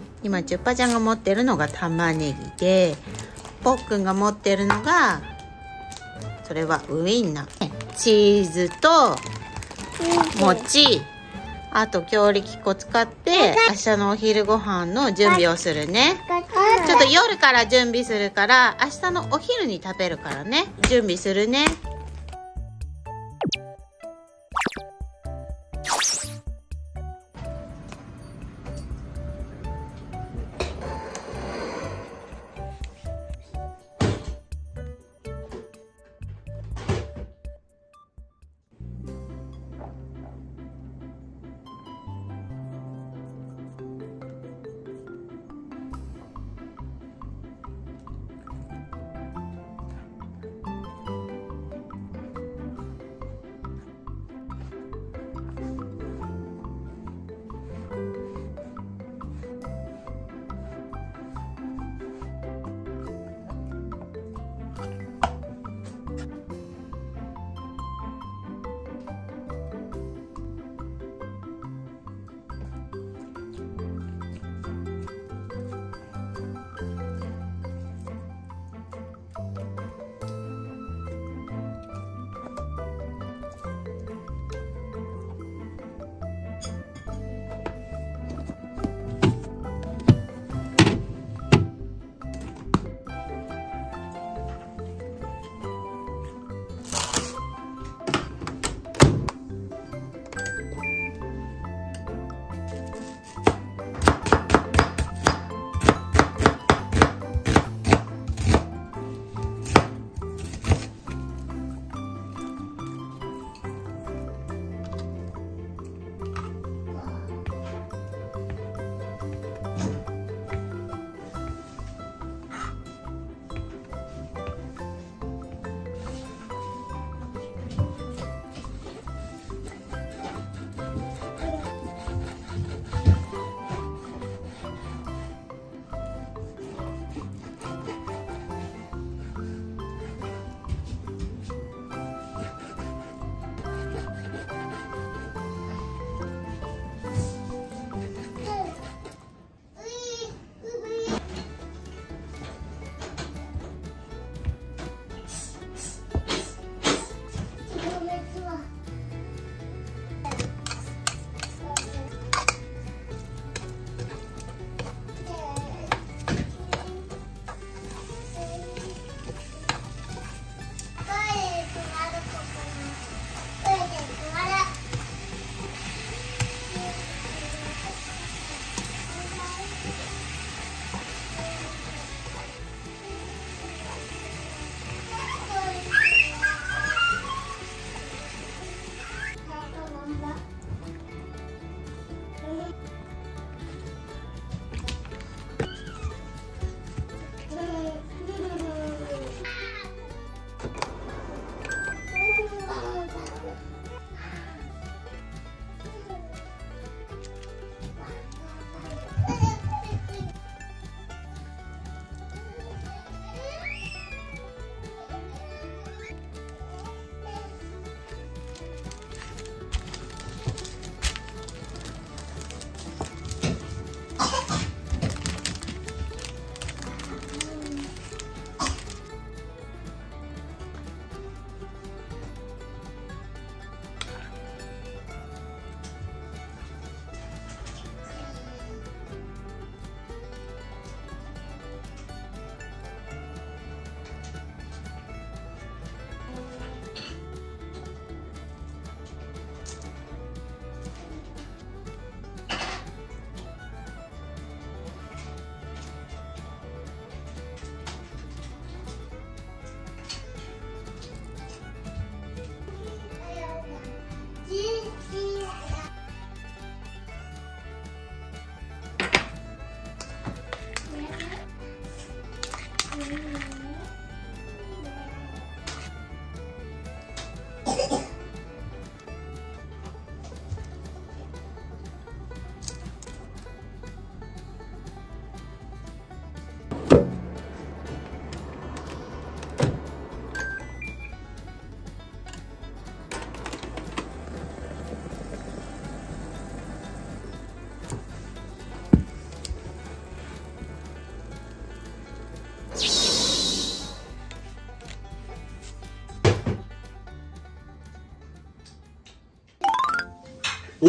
今チュッパちゃんが持ってるのが玉ねぎで、ポッくんが持ってるのがそれはウインナー、チーズと餅、あと強力粉使って明日のお昼ご飯の準備をするね。ちょっと夜から準備するから明日のお昼に食べるからね。準備するね。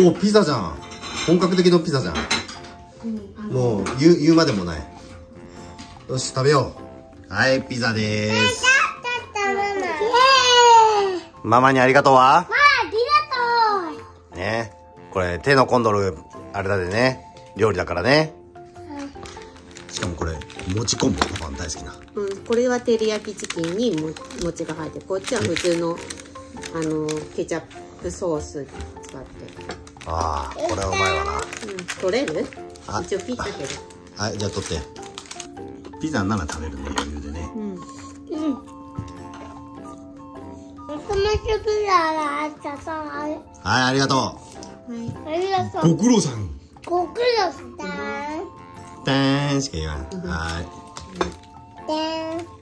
おお、ピザじゃん。本格的のピザじゃん。もう言うまでもない。よし、食べよう。はい、ピザでーす。ママにありがとうは？ ありがとう。 ね、これ手の込んどるあれだでね、料理だからね。しかもこれもち昆布、パパの大好きな。 これは照り焼きチキンに餅が入って、こっちは普通のケチャップソース使って。 ああ、これはうまいわな。 取れる？ あ、 一応ピザけど。 はい、じゃあ取って。ピザなら食べるね、余裕でね。はい、ありがとう。 ありがとう。 ご苦労さん。 ご苦労さん。 てーんしか言わん。はい。 でん。